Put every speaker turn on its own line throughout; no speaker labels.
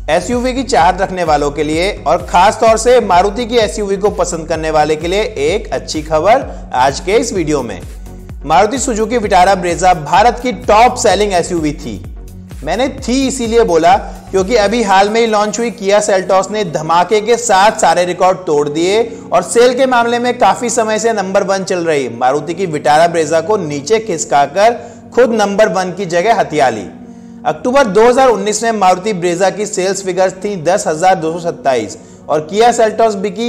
SUV की चाहत रखने वालों के लिए और खास तौर से मारुति की एसयूवी को पसंद करने वाले के लिए एक अच्छी खबर आज के इस वीडियो में। Maruti Suzuki Vitara Brezza Bharat की टॉप सेलिंग एसयूवी थी। मैंने थी इसीलिए बोला क्योंकि अभी हाल में ही लॉन्च हुई किया सेल्टॉस ने धमाके के साथ सारे रिकॉर्ड तोड़ दिए और सेल के मामले में काफी समय से नंबर 1 चल रही मारुति की विटारा ब्रेजा को नीचे खिसकाकर खुद नंबर 1 की जगह हथिया ली। अक्टूबर 2019 में मारुति ब्रेजा की सेल्स फिगर्स थी 10,227 और किया सेल्टॉस बिकी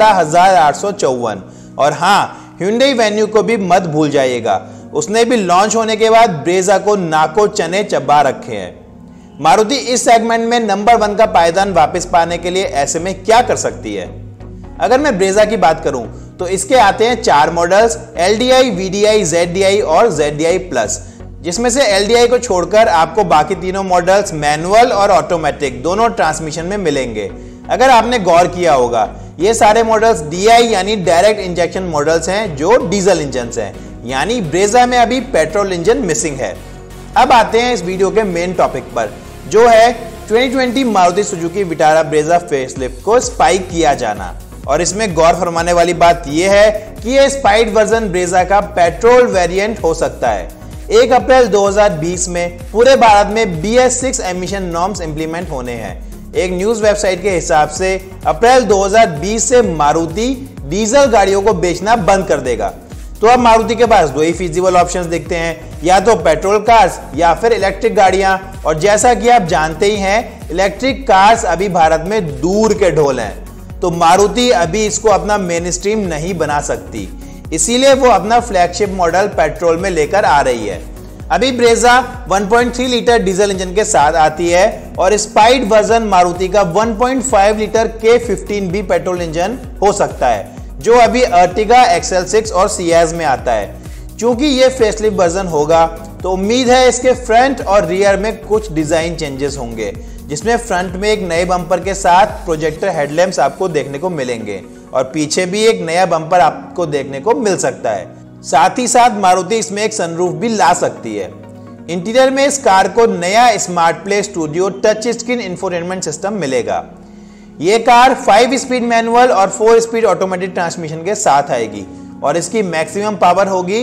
12,854। और हाँ, hyundai वेन्यू को भी मत भूल जाइएगा, उसने भी लॉन्च होने के बाद ब्रेजा को नाको चने चबा रखे हैं। मारुति इस सेगमेंट में नंबर 1 का पायदान वापस पाने के लिए ऐसे में क्या कर सकती है? अगर मैं ब्रेजा की बात करूं तो इसके आते हैं 4 मॉडल्स LDI, VDI, ZDI और ZDI प्लस, जिसमें से LDI को छोड़कर आपको बाकी तीनों मॉडल्स मैनुअल और ऑटोमेटिक दोनों ट्रांसमिशन में मिलेंगे। अगर आपने गौर किया होगा, ये सारे मॉडल्स DI यानी डायरेक्ट इंजेक्शन मॉडल्स हैं जो डीजल इंजन हैं, यानी ब्रेजा में अभी पेट्रोल इंजन मिसिंग है। अब आते हैं इस वीडियो के मेन टॉपिक पर, जो है 2020 Maruti Suzuki Vitara Brezza facelift को स्पाइक किया जाना। और इसमें गौर फरमाने वाली बात यह है कि यह स्पाइक्ड वर्जन ब्रेजा का पेट्रोल वेरिएंट हो सकता है। 1 अप्रैल 2020 में पूरे भारत में BS6 एमिशन नॉर्म्स इंप्लीमेंट होने हैं। एक न्यूज वेबसाइट के हिसाब से अप्रैल 2020 से मारुति डीजल गाड़ियों को बेचना बंद कर देगा। तो अब मारुति के पास 2 ही फीजिबल ऑप्शंस दिखते हैं, या तो पेट्रोल कार्स या फिर इलेक्ट्रिक गाड़ियां। और जैसा कि आप जानते ही हैं, इलेक्ट्रिक कार्स अभी भारत में दूर के ढोल हैं, तो मारुति अभी इसको अपना मेन स्ट्रीम नहीं बना सकती, इसीलिए वो अपना फ्लैगशिप मॉडल पेट्रोल में लेकर आ रही है। अभी ब्रेजा 1.3 लीटर डीजल इंजन के साथ आती है और स्पाइक्ड वर्जन मारुति का 1.5 लीटर K15 भी पेट्रोल इंजन हो सकता है, जो अभी अर्टिगा, XL6 और सियाज में आता है। चूंकि ये फेसलिफ्ट वर्जन होगा तो उम्मीद है इसके फ्रंट और रियर में कुछ डिजाइन चेंजेस होंगे, जिसमें फ्रंट में एक नए बम्पर के साथ प्रोजेक्टर हेडलैम्प्स आपको देखने को मिलेंगे और पीछे भी एक नया बम्पर आपको देखने को मिल सकता है। साथ ही साथ मारुति इसमें एक सनरूफ भी ला सकती है। इंटीरियर में इस कार को नया smart play studio touch screen infotainment system मिलेगा। ये कार 5 स्पीड मैनुअल और 4 स्पीड ऑटोमेटिक ट्रांसमिशन के साथ आएगी और इसकी मैक्सिमम पावर होगी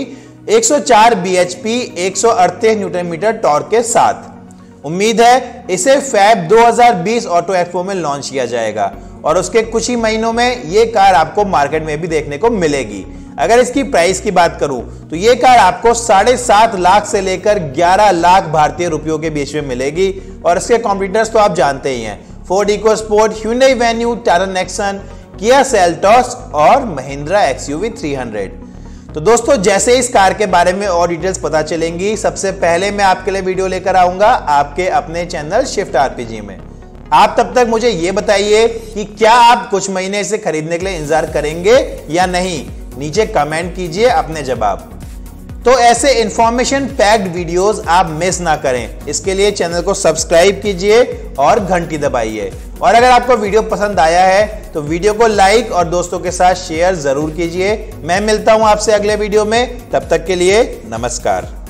104 bhp 138 न्यूटन मीटर टॉर्क के साथ। उम्मीद है इसे फैब 2020 ऑटो एक्सपो में लॉन्च किया जाएगा और उसके कुछ ही महीनों में ये कार आपको मार्केट में भी देखने को मिलेगी। अगर इसकी प्राइस की बात करूं तो ये कार आपको 7.5 लाख से लेकर 11 लाख भारतीय रुपयों के बीच में मिलेगी और इसके कॉम्पिटिटर्स तो आप जानते ही हैं, Ford EcoSport, hyundai Venue, Tata Nexon, Kia Seltos और महिंद्रा XUV 300। तो दोस्तों, जैसे इस कार के बारे में और डिटेल्स पता चलेंगी, सबसे पहले मैं आपके लिए वीडियो लेकर आऊंगा आपके अपने चैनल शिफ्ट RPG में। आप तब तक मुझे ये बताइए कि क्या आप कुछ महीने इसे खरीदने के लिए इंतजार करेंगे या नहीं। नीचे कमेंट कीजिए अपने जवाब। तो ऐसे इंफॉर्मेशन पैक्ड वीडियोस आप मिस ना करें, इसके लिए चैनल को सब्सक्राइब कीजिए और घंटी दबाइए। और अगर आपको वीडियो पसंद आया है तो वीडियो को लाइक और दोस्तों के साथ शेयर जरूर कीजिए। मैं मिलता हूं आपसे अगले वीडियो में, तब तक के लिए नमस्कार।